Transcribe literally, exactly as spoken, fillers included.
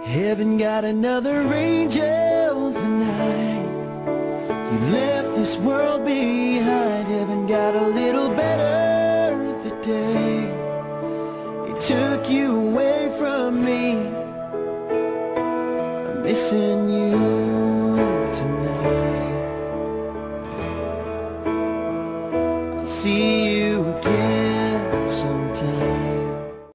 Heaven got another angel tonight. You left this world behind. Heaven got a little better the day it took you away from me. I'm missing you tonight. I'll see you again sometime.